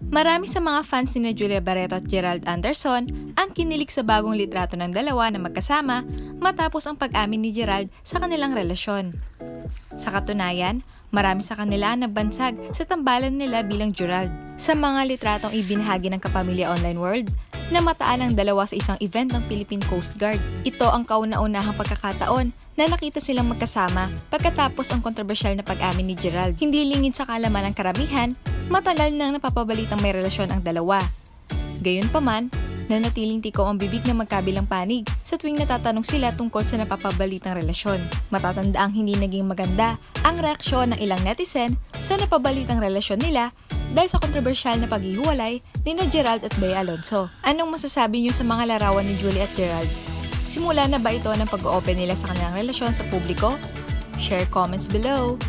Marami sa mga fans ni Julia Barretto at Gerald Anderson ang kinilig sa bagong litrato ng dalawa na magkasama matapos ang pag-amin ni Gerald sa kanilang relasyon. Sa katunayan, marami sa kanila ang nabansag sa tambalan nila bilang Gerald. Sa mga litratong ibinahagi ng kapamilya online world, namataan ang dalawa sa isang event ng Philippine Coast Guard. Ito ang kauna-unahang pagkakataon na nakita silang magkasama pagkatapos ang kontrobersyal na pag-amin ni Gerald. Hindi lingid sa kaalaman ng karamihan, matagal nang napapabalitang may relasyon ang dalawa. Gayunpaman, nanatiling tikaw ang bibig ng magkabilang panig sa tuwing natatanong sila tungkol sa napapabalitang relasyon. Matatandaang hindi naging maganda ang reaksyon ng ilang netizen sa napabalitang relasyon nila dahil sa kontrobersyal na paghihiwalay ni Gerald at Alonzo. Anong masasabi niyo sa mga larawan ni Julie at Gerald? Simula na ba ito ng pag-open nila sa kanilang relasyon sa publiko? Share comments below!